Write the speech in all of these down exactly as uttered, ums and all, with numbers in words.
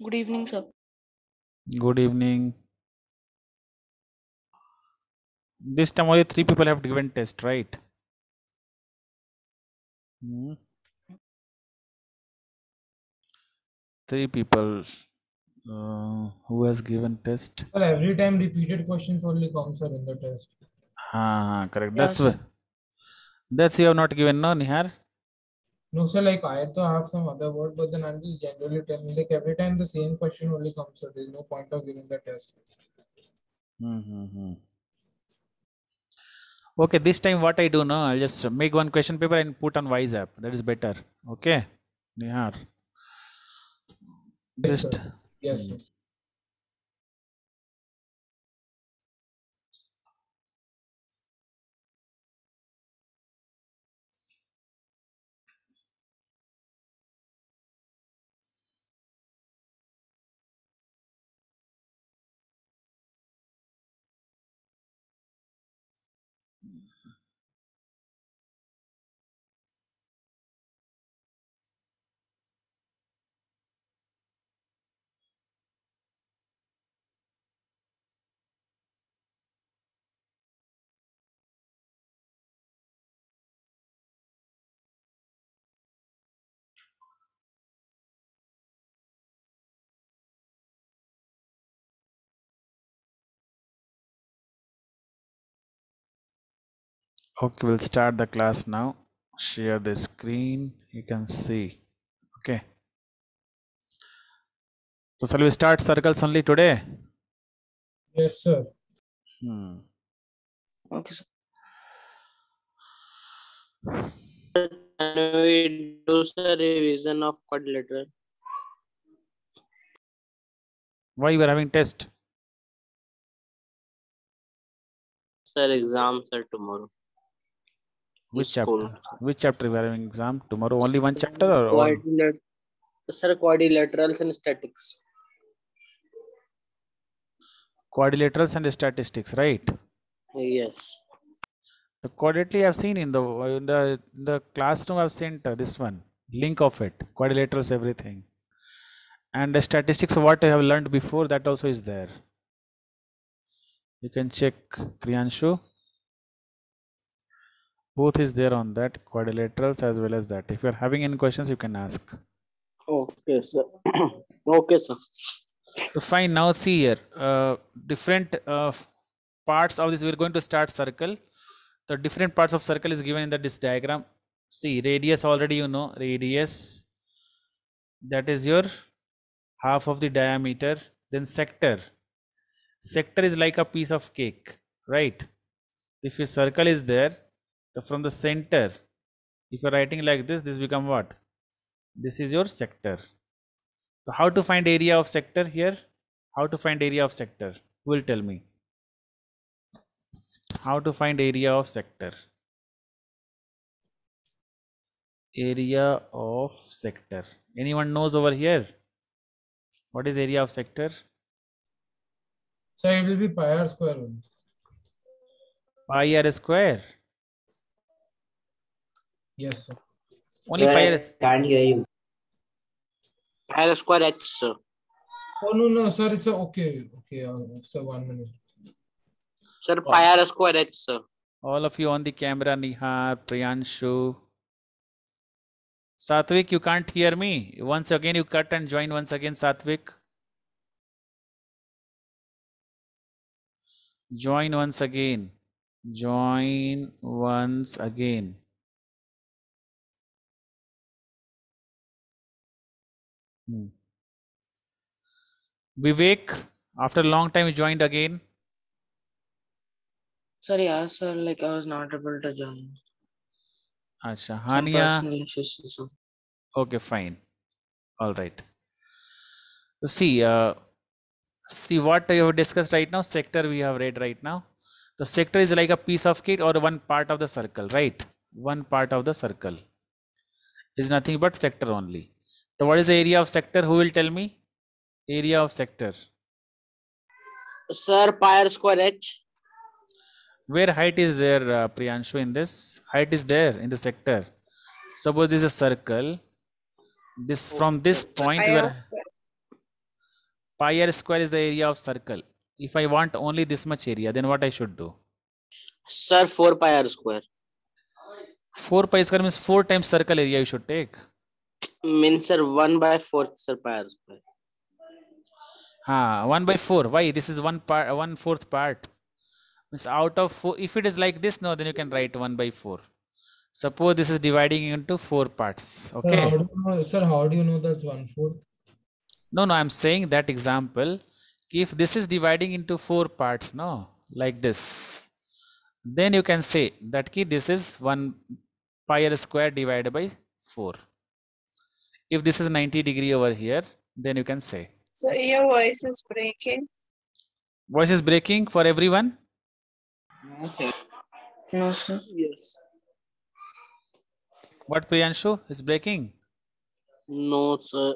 Good evening, sir. Good evening. This time only three people have given test, right? Hmm. Three people. Uh, who has given test? Sir, every time repeated questions only comes sir in the test. Ah, correct. Yeah, That's wh- sir. that's you have not given, no, Nihar? No, sir, like I to have some other word, but then I'm just generally telling like every time the same question only comes, sir. There's no point of giving the test. Mm-hmm. Okay, this time what I do now, I'll just make one question paper and put on Wise app. That is better. Okay, Nihar. Yes, sir. Just. Yes, Hmm. sir. Okay, we'll start the class now. Share the screen. You can see. Okay. So shall we start circles only today? Yes, sir. Hmm. Okay, sir. Can we do the revision of quadrilateral? Why you are having test? Sir, exams are tomorrow. Which School. chapter? Which chapter we are having exam tomorrow? Only one chapter or all? Quadrilateral, sir, quadrilaterals and statics. Quadrilaterals and statistics, right? Yes. The quadrilateral I've seen in the in the in the classroom. I've sent uh, this one link of it. Quadrilaterals, everything, and the statistics. What I have learned before, that also is there. You can check, Priyanshu. Both is there on that, quadrilaterals as well as that. If you are having any questions, you can ask. Okay, sir. Okay, sir. So fine. Now see here, uh, different uh, parts of this. We're going to start circle. The different parts of circle is given in the this diagram. See, radius already you know, radius, that is your half of the diameter. Then sector. Sector is like a piece of cake, right? If your circle is there, so from the center, if you're writing like this, this become what? This is your sector. So how to find area of sector here? How to find area of sector? Who will tell me? How to find area of sector? Area of sector. Anyone knows over here? What is area of sector? So it will be pi r square only. Pi r square. Yes, sir. Only pi r. Can't hear you. Pi r square h, sir. Oh no, no, sir. It's a, okay. Okay, uh, sir. One minute. Sir, pi r square h, sir. All of you on the camera, Nihar, Priyanshu. Satvik, you can't hear me. Once again, you cut and join once again, Satvik. Join once again. Join once again. Hmm. Vivek, after a long time, you joined again. Sorry, yeah, sir. Like I was not able to join. Acha, Some Hania. personal issues. So. Okay, fine. All right. So see, uh, see what you have discussed right now. Sector we have read right now. The sector is like a piece of cake or one part of the circle, right? One part of the circle is nothing but sector only. So what is the area of sector? Who will tell me? Area of sector. Sir, pi r square h. Where height is there, uh, Priyanshu, in this? Height is there in the sector. Suppose this is a circle. This from this Okay, point pi we r are square. pi r square is the area of circle. If I want only this much area, then what I should do? Sir, four pi r square. four pi square means four times circle area you should take. Means sir, one by four sir pi r square. Ah, one by four. Why? This is one part, one fourth part. Means out of four. If it is like this, no, then you can write one by four. Suppose this is dividing into four parts. Sir, Okay. how do you know, sir, how do you know that's one fourth? No, no, I'm saying that example. If this is dividing into four parts, no, like this, then you can say that key this is one pi r square divided by four. If this is ninety degree over here, then you can say. So your voice is breaking. Voice is breaking for everyone. Okay. No, sir. Yes. What, Priyanshu is breaking? No, sir.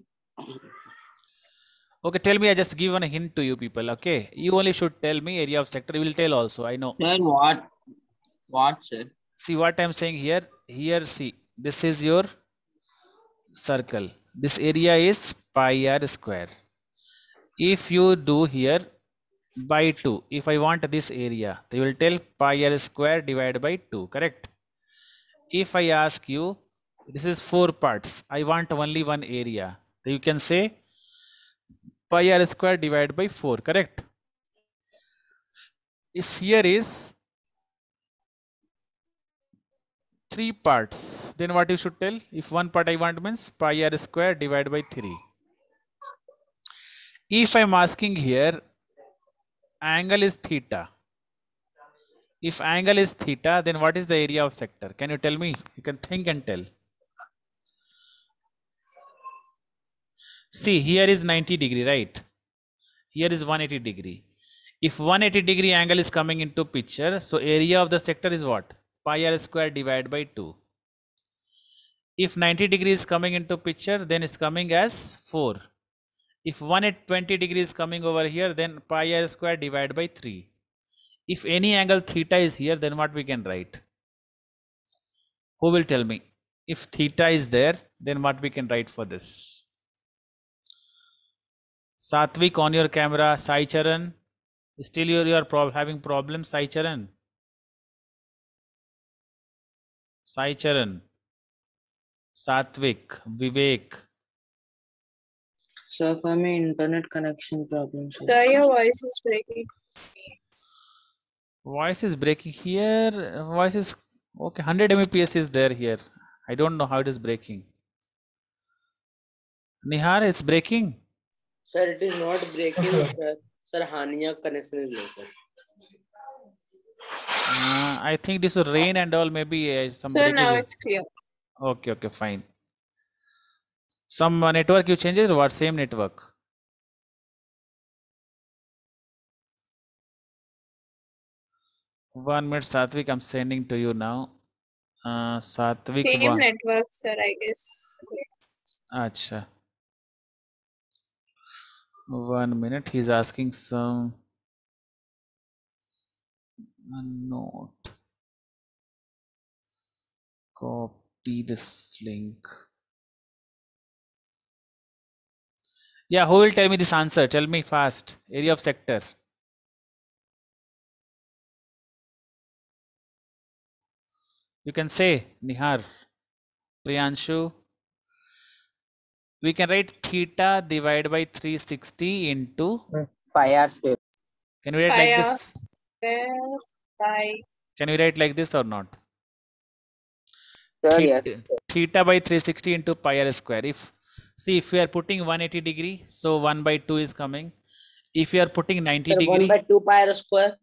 Okay, tell me. I just give one hint to you people. Okay, you only should tell me area of sector. You will tell also. I know. Sir, what? What, sir? See what I'm saying here. Here, see, this is your circle. This area is pi r square. If you do here by two, if I want this area, they will tell pi r square divided by two, correct? If I ask you, this is four parts, I want only one area, so you can say pi r square divided by four, correct? If here is three parts, then what you should tell? If one part I want means pi r square divided by three. If I'm asking here, angle is theta. If angle is theta, then what is the area of sector? Can you tell me? You can think and tell. See, here is ninety degree, right? Here is one hundred eighty degree. If one hundred eighty degree angle is coming into picture, so area of the sector is what? Pi r square divided by two. If ninety degree is coming into picture, then it's coming as four. If one hundred twenty degree is coming over here, then pi r square divided by three. If any angle theta is here, then what we can write? Who will tell me? If theta is there, then what we can write for this? Satvik, on your camera. Sai Charan. Still you, you are prob having problems, Sai Charan? Sai Charan. Satvik. Vivek. Sir, for me, internet connection problem, sir. Sir, your voice is breaking. Voice is breaking here. Voice is okay. one hundred megabits per second is there here. I don't know how it is breaking. Nihar, it's breaking. Sir, it is not breaking, sir. sir. Sir, Hania connection is low, sir. Uh, I think this is rain and all. Maybe uh, some. Sir, breakage now is- it's clear. Okay, okay, fine. Some uh, network you changes or what? Same network? One minute, Satvik. I'm sending to you now. Uh, Satvik. Same one. network, sir, I guess. Acha. One minute. He's asking some. A note. Copy this link. Yeah, who will tell me this answer? Tell me fast. Area of sector. You can say Nihar, Priyanshu. We can write theta divided by three hundred sixty into. Pi r square. Can we write Pi like r this? Square by Can we write like this or not? Sir, Theta, yes. theta by three hundred sixty into pi r square. If see if we are putting one hundred eighty degree, so one by two is coming. If you are putting ninety Sir, one degree, by two pi r square.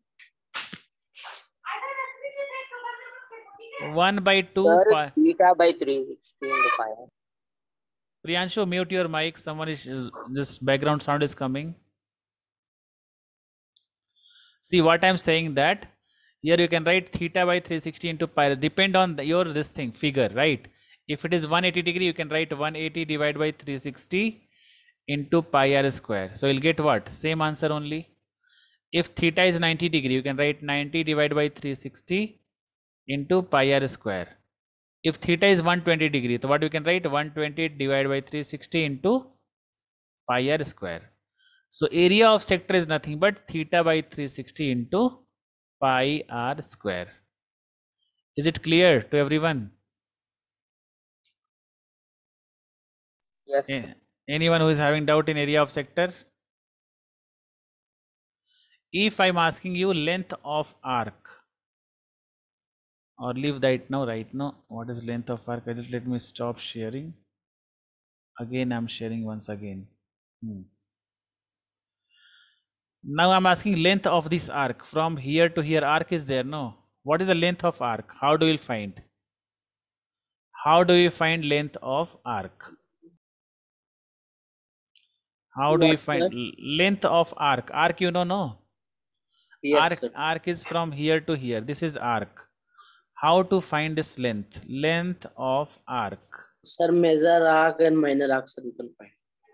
one by two Sir, pi. it's theta by three sixty into pi r. Priyanshu, mute your mic. Someone is uh, this background sound is coming. See what I'm saying that here you can write theta by three hundred sixty into pi. Depend on the, your this thing figure, right? If it is one hundred eighty degree, you can write one hundred eighty divided by three hundred sixty into pi r square. So you'll get what? Same answer only. If theta is ninety degree, you can write ninety divided by three hundred sixty into pi r square. If theta is one hundred twenty degree, so what you can write? one hundred twenty divided by three hundred sixty into pi r square. So area of sector is nothing but theta by three sixty into pi r square. Is it clear to everyone? Yes. Eh, Anyone who is having doubt in area of sector? If I'm asking you length of arc, or leave that now, right now, what is length of arc? Just let me stop sharing. Again, I'm sharing once again. Hmm. Now I'm asking length of this arc. From here to here, arc is there, no? What is the length of arc? How do you find? How do you find length of arc? How do you What, find sir? l- length of arc? Arc, you know, no? Yes, Arc, sir. arc is from here to here. This is arc. How to find this length? Length of arc. Sir, major arc and minor arc, sir, you can find.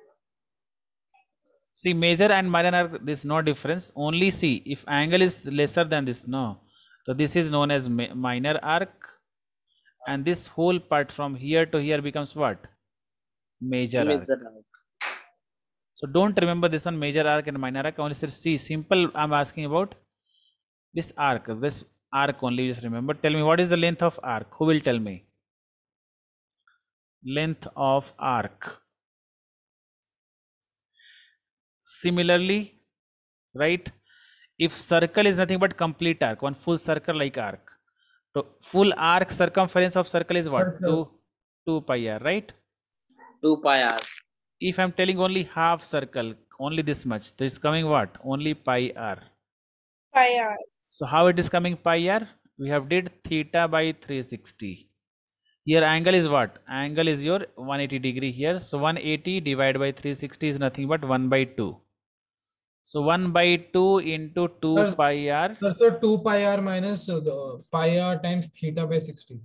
See, major and minor arc, there is no difference. Only see, if angle is lesser than this, no. So this is known as mi- minor arc. And this whole part from here to here becomes what? Major arc. Major arc. So don't remember this one, major arc and minor arc. Only say, see, simple, I'm asking about this arc. This arc only, just remember. Tell me, what is the length of arc? Who will tell me? Length of arc. Similarly, right? If circle is nothing but complete arc, one full circle like arc. So full arc circumference of circle is what? Yes, sir. two, two pi r, right? two pi r. If I'm telling only half circle, only this much, so it's coming what? Only pi r. Pi r. So how it is coming pi r? We have did theta by three sixty. Here angle is what? Angle is your one eighty degree here. So one eighty divided by three sixty is nothing but one by two. So one by two into two Sir, pi r. Sir, so two pi r minus uh, the pi r times theta by sixty.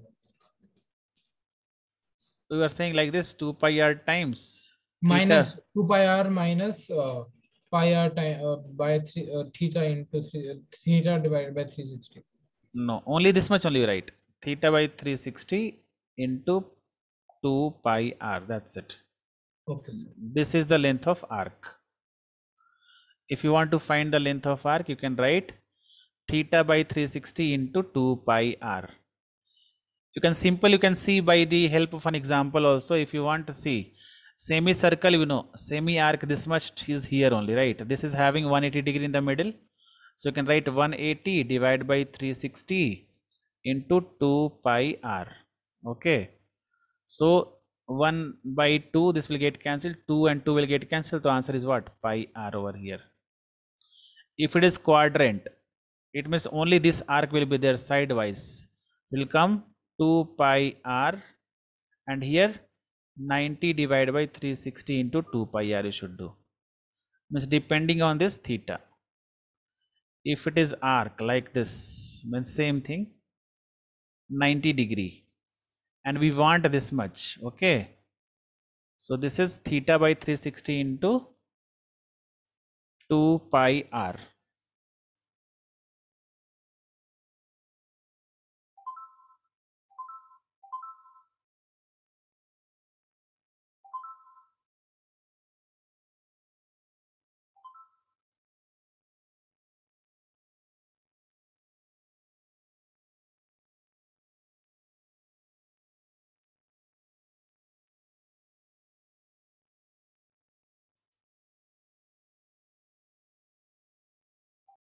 We are saying like this, two pi r times Minus theta. two pi r minus uh, pi r time uh, by three, uh, theta into three, uh, theta divided by three sixty. No, only this much only you write. Theta by three sixty into two pi r. That's it. Okay, sir. This is the length of arc. If you want to find the length of arc, you can write theta by three sixty into two pi r. You can simple, you can see by the help of an example also. If you want to see semicircle, you know, semi arc, this much is here only, right? This is having one eighty degree in the middle. So you can write one eighty divided by three sixty into two pi r. Okay. So one by two, this will get cancelled. two and two will get cancelled. The answer is what? Pi r over here. If it is quadrant, it means only this arc will be there sidewise. Will come two pi r, and here ninety divided by three sixty into two pi r you should do. Means depending on this theta. If it is arc like this, means same thing, ninety degree, and we want this much. Okay. So this is theta by three sixty into two pi r.